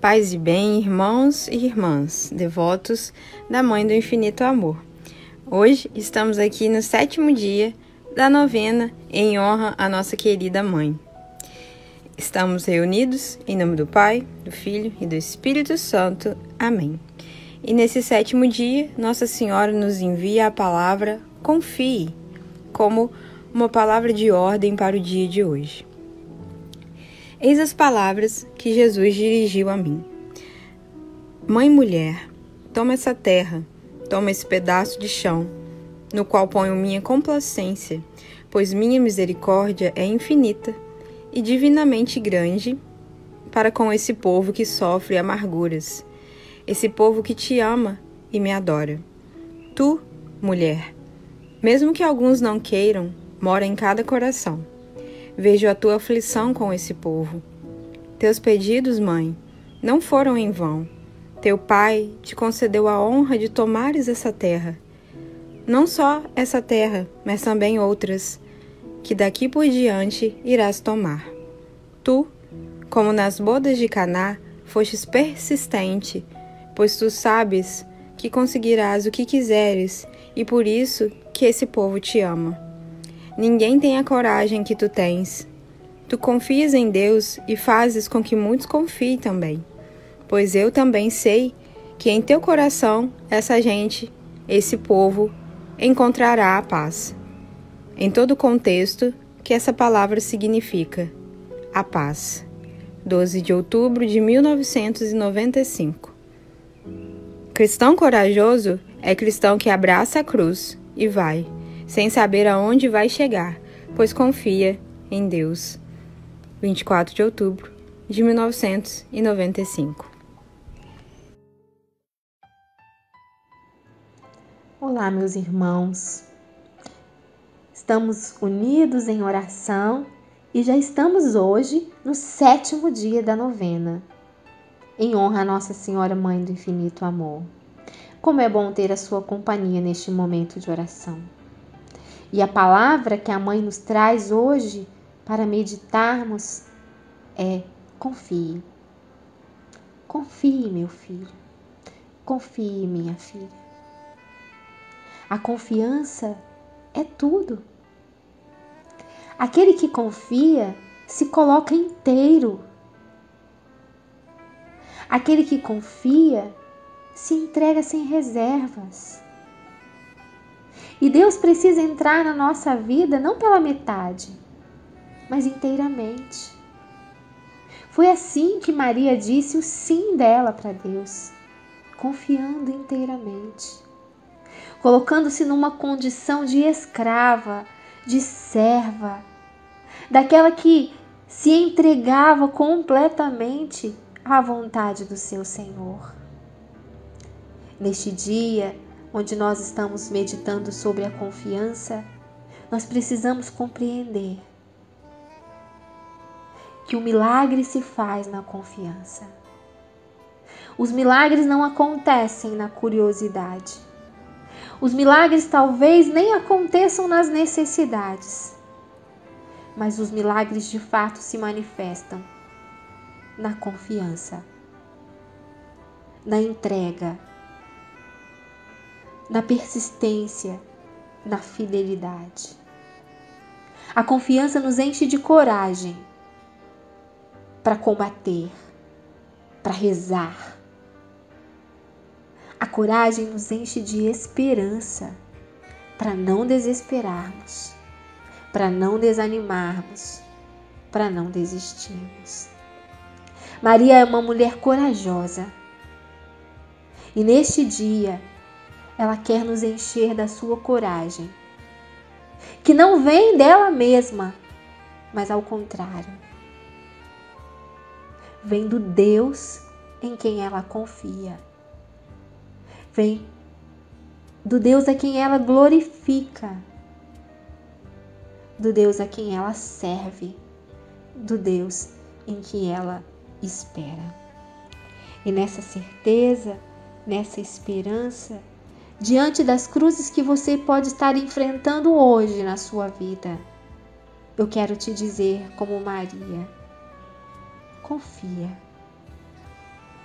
Paz e bem, irmãos e irmãs, devotos da Mãe do Infinito Amor. Hoje estamos aqui no 7º dia da novena em honra à nossa querida Mãe. Estamos reunidos em nome do Pai, do Filho e do Espírito Santo. Amém. E nesse 7º dia, Nossa Senhora nos envia a palavra confie, como uma palavra de ordem para o dia de hoje. Eis as palavras que Jesus dirigiu a mim. Mãe mulher, toma essa terra, toma esse pedaço de chão, no qual ponho minha complacência, pois minha misericórdia é infinita e divinamente grande para com esse povo que sofre amarguras, esse povo que te ama e me adora. Tu, mulher, mesmo que alguns não queiram, mora em cada coração. Vejo a tua aflição com esse povo. Teus pedidos, mãe, não foram em vão. Teu pai te concedeu a honra de tomares essa terra. Não só essa terra, mas também outras, que daqui por diante irás tomar. Tu, como nas bodas de Caná, fostes persistente, pois tu sabes que conseguirás o que quiseres, e por isso que esse povo te ama. Ninguém tem a coragem que tu tens. Tu confias em Deus e fazes com que muitos confiem também. Pois eu também sei que em teu coração essa gente, esse povo, encontrará a paz. Em todo o contexto que essa palavra significa, a paz. 12 de outubro de 1995. Cristão corajoso é cristão que abraça a cruz e vai, sem saber aonde vai chegar, pois confia em Deus. 24 de outubro de 1995. Olá, meus irmãos. Estamos unidos em oração e já estamos hoje no 7º dia da novena, em honra à Nossa Senhora Mãe do Infinito Amor. Como é bom ter a sua companhia neste momento de oração. E a palavra que a Mãe nos traz hoje para meditarmos é confie. Confie, meu filho. Confie, minha filha. A confiança é tudo. Aquele que confia se coloca inteiro. Aquele que confia se entrega sem reservas. E Deus precisa entrar na nossa vida não pela metade, mas inteiramente. Foi assim que Maria disse o sim dela para Deus, confiando inteiramente, colocando-se numa condição de escrava, de serva, daquela que se entregava completamente à vontade do seu Senhor. Neste dia, onde nós estamos meditando sobre a confiança, nós precisamos compreender que o milagre se faz na confiança. Os milagres não acontecem na curiosidade. Os milagres talvez nem aconteçam nas necessidades. Mas os milagres de fato se manifestam na confiança, na entrega, na persistência, na fidelidade. A confiança nos enche de coragem para combater, para rezar. A coragem nos enche de esperança para não desesperarmos, para não desanimarmos, para não desistirmos. Maria é uma mulher corajosa e neste dia ela quer nos encher da sua coragem, que não vem dela mesma, mas ao contrário, vem do Deus em quem ela confia. Vem do Deus a quem ela glorifica, do Deus a quem ela serve, do Deus em que ela espera. E nessa certeza, nessa esperança, diante das cruzes que você pode estar enfrentando hoje na sua vida, eu quero te dizer como Maria, confia.